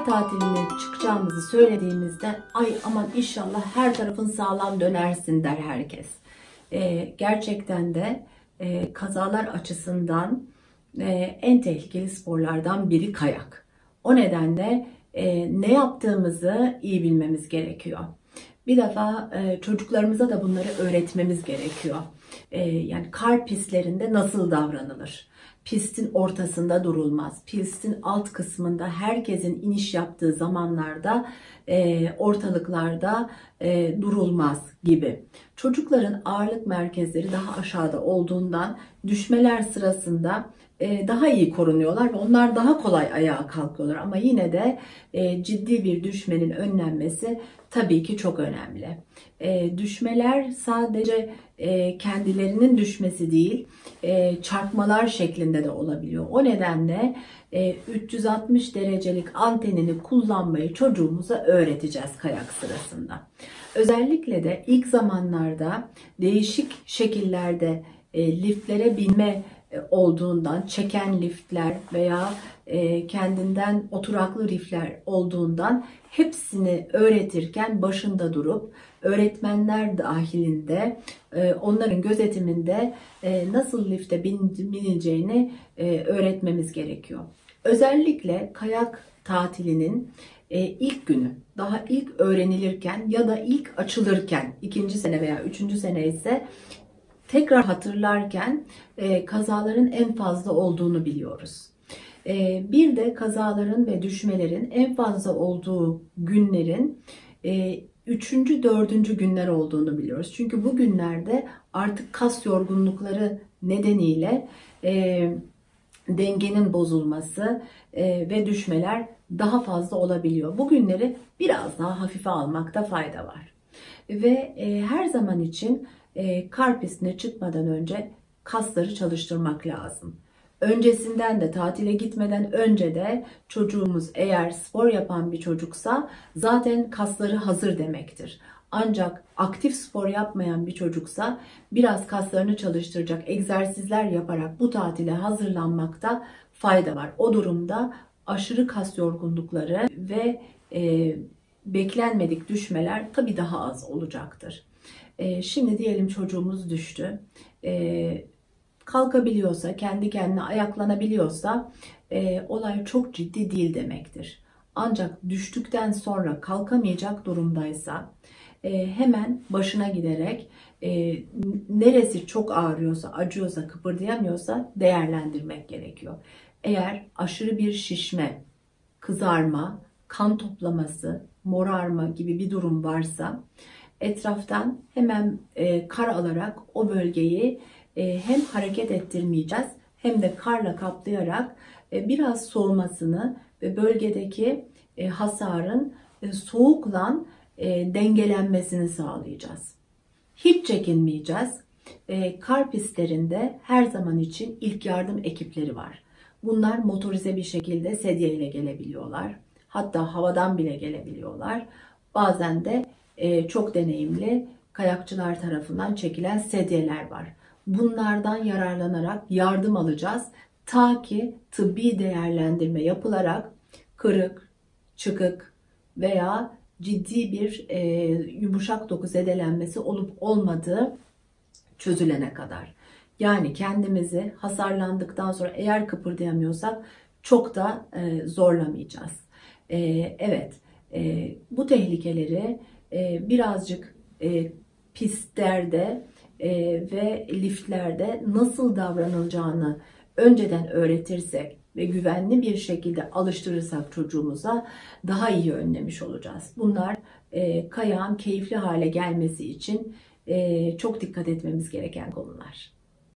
tatiline çıkacağımızı söylediğimizde ay aman inşallah her tarafın sağlam dönersin der herkes. Gerçekten de kazalar açısından en tehlikeli sporlardan biri kayak. O nedenle ne yaptığımızı iyi bilmemiz gerekiyor. Bir defa çocuklarımıza da bunları öğretmemiz gerekiyor. Yani kar pistlerinde nasıl davranılır? Pistin ortasında durulmaz. Pistin alt kısmında herkesin iniş yaptığı zamanlarda ortalıklarda durulmaz gibi. Çocukların ağırlık merkezleri daha aşağıda olduğundan düşmeler sırasında daha iyi korunuyorlar ve onlar daha kolay ayağa kalkıyorlar. Ama yine de ciddi bir düşmenin önlenmesi tabii ki çok önemli. Düşmeler sadece kendilerinin düşmesi değil, çarpmalar şeklinde de olabiliyor. O nedenle 360 derecelik antenini kullanmayı çocuğumuza öğreteceğiz kayak sırasında. Özellikle de ilk zamanlarda değişik şekillerde liftlere binme olduğundan, çeken liftler veya kendinden oturaklı lifler olduğundan hepsini öğretirken başında durup öğretmenler dahilinde onların gözetiminde nasıl lifte binileceğini öğretmemiz gerekiyor. Özellikle kayak tatilinin ilk günü, daha ilk öğrenilirken ya da ilk açılırken, 2. sene veya 3. sene ise tekrar hatırlarken kazaların en fazla olduğunu biliyoruz. Bir de kazaların ve düşmelerin en fazla olduğu günlerin 3. 4. günler olduğunu biliyoruz. Çünkü bu günlerde artık kas yorgunlukları nedeniyle dengenin bozulması ve düşmeler daha fazla olabiliyor. Bu günleri biraz daha hafife almakta fayda var. Ve her zaman için kar pistine çıkmadan önce kasları çalıştırmak lazım. Öncesinden de tatile gitmeden önce de çocuğumuz eğer spor yapan bir çocuksa zaten kasları hazır demektir. Ancak aktif spor yapmayan bir çocuksa biraz kaslarını çalıştıracak egzersizler yaparak bu tatile hazırlanmakta fayda var. O durumda aşırı kas yorgunlukları ve beklenmedik düşmeler tabii daha az olacaktır. Şimdi diyelim çocuğumuz düştü. Kalkabiliyorsa, kendi kendine ayaklanabiliyorsa olay çok ciddi değil demektir. Ancak düştükten sonra kalkamayacak durumdaysa hemen başına giderek neresi çok ağrıyorsa, acıyorsa, kıpırdayamıyorsa değerlendirmek gerekiyor. Eğer aşırı bir şişme, kızarma, kan toplaması, morarma gibi bir durum varsa etraftan hemen kar alarak o bölgeyi hem hareket ettirmeyeceğiz hem de karla kaplayarak biraz soğumasını ve bölgedeki hasarın soğukla dengelenmesini sağlayacağız. Hiç çekinmeyeceğiz. Kar pistlerinde her zaman için ilk yardım ekipleri var. Bunlar motorize bir şekilde sedye ile gelebiliyorlar. Hatta havadan bile gelebiliyorlar. Bazen de çok deneyimli kayakçılar tarafından çekilen sedyeler var. Bunlardan yararlanarak yardım alacağız. Ta ki tıbbi değerlendirme yapılarak kırık, çıkık veya ciddi bir yumuşak doku zedelenmesi olup olmadığı çözülene kadar. Yani kendimizi hasarlandıktan sonra eğer kıpırdayamıyorsak çok da zorlamayacağız. Evet, bu tehlikeleri birazcık pistlerde ve liftlerde nasıl davranılacağını önceden öğretirsek ve güvenli bir şekilde alıştırırsak çocuğumuza daha iyi önlemiş olacağız. Bunlar kayağın keyifli hale gelmesi için çok dikkat etmemiz gereken konular.